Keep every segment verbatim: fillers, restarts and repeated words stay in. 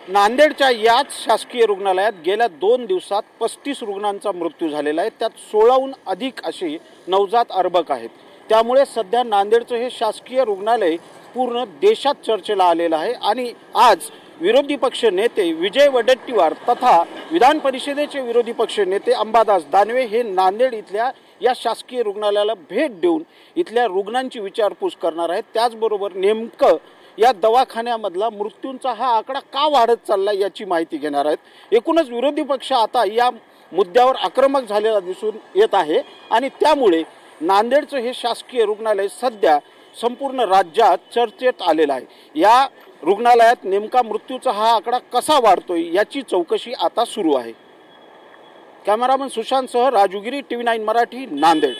नांदेडच्या याच शासकीय रुग्णालयात गेल्या दोन दिवसात पस्तीस रुग्णांचा मृत्यू झालेला आहे। त्यात सोळाहून अधिक असे नवजात अर्भक आहेत। त्यामुळे सध्या नांदेडचं हे शासकीय रुग्णालय पूर्ण देशात चर्चेला आलेलं आहे। आणि आज विरोधी पक्ष नेते विजय वडेट्टीवार तथा विधान परिषदेचे विरोधी पक्ष नेते अंबादास दानवे हे नांदेड इथल्या या शासकीय रुग्णालयाला भेट देऊन इथल्या रुग्णांची विचारपूस करणार आहेत। त्याचबरोबर नेमकं या दवाखान्यामधला मृत्यूंचा हा आकडा का वाढत चालला याची माहिती घेणार आहेत। एकूणच विरोधी पक्ष आता या मुद्द्यावर आक्रमक झालेला दिसून येत आहे आणि त्यामुळे नांदेडचं हे शासकीय रुग्णालय सध्या संपूर्ण राज्यात चर्चेत आलेलं आहे। या रुग्णालयात नेमका मृत्यूचा हा आकडा कसा वाढतोय याची चौकशी आता सुरू आहे। कॅमेरामन सुशांत सह राजूगिरी, टीव्ही नाईन मराठी, नांदेड।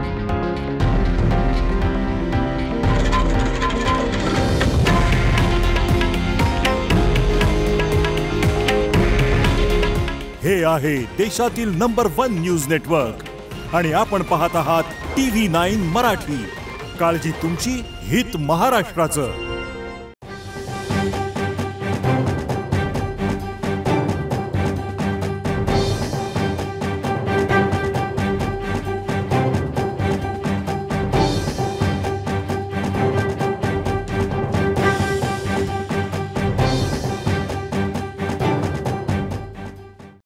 हे आहे देशातील नंबर वन न्यूज नेटवर्क आणि आपण पाहत आहात टीव्ही नाईन मराठी। काळजी तुमची, हित महाराष्ट्राचं।